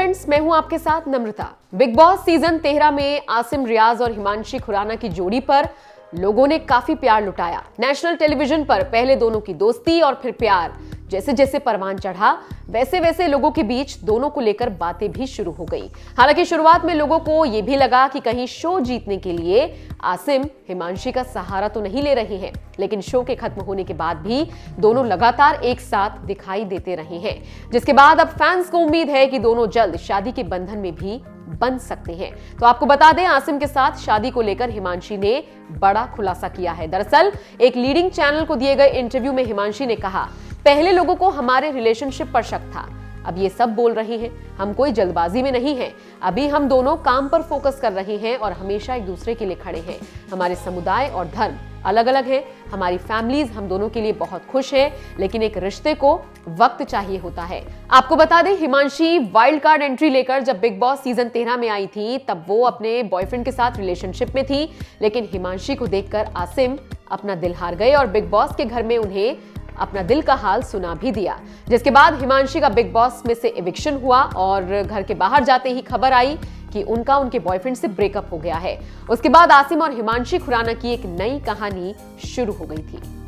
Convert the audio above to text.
Friends, मैं हूं आपके साथ नम्रता। बिग बॉस सीजन 13 में आसिम रियाज और हिमांशी खुराना की जोड़ी पर लोगों ने काफी प्यार लुटाया। नेशनल टेलीविजन पर पहले दोनों की दोस्ती और फिर प्यार जैसे जैसे परवान चढ़ा, वैसे वैसे लोगों के बीच दोनों को लेकर बातें भी शुरू हो गई। हालांकि शुरुआत में लोगों को यह भी लगा कि कहीं शो जीतने के लिए आसिम हिमांशी का सहारा तो नहीं ले रहे हैं, लेकिन शो के खत्म होने के बाद भी दोनों लगातार एक साथ दिखाई देते रहे हैं, जिसके बाद अब फैंस को उम्मीद है कि दोनों जल्द शादी के बंधन में भी बन सकते हैं। तो आपको बता दें, आसिम के साथ शादी को लेकर हिमांशी ने बड़ा खुलासा किया है। दरअसल एक लीडिंग चैनल को दिए गए इंटरव्यू में हिमांशी ने कहा, पहले लोगों को हमारे रिलेशनशिप पर शक था, अब ये सब बोल रहे हैं। हम कोई जल्दबाजी में नहीं हैं, अभी हम दोनों काम पर फोकस कर रहे हैं और हमेशा एक दूसरे के लिए खड़े हैं। हमारे समुदाय और धर्म अलग अलग हैं, हमारी फैमिलीज हम दोनों के लिए बहुत खुश है, लेकिन एक रिश्ते को वक्त चाहिए होता है। आपको बता दें, हिमांशी वाइल्ड कार्ड एंट्री लेकर जब बिग बॉस सीजन 13 में आई थी, तब वो अपने बॉयफ्रेंड के साथ रिलेशनशिप में थी, लेकिन हिमांशी को देखकर आसिम अपना दिल हार गए और बिग बॉस के घर में उन्हें अपना दिल का हाल सुना भी दिया, जिसके बाद हिमांशी का बिग बॉस में से एविक्शन हुआ और घर के बाहर जाते ही खबर आई कि उनके बॉयफ्रेंड से ब्रेकअप हो गया है। उसके बाद आसिम और हिमांशी खुराना की एक नई कहानी शुरू हो गई थी।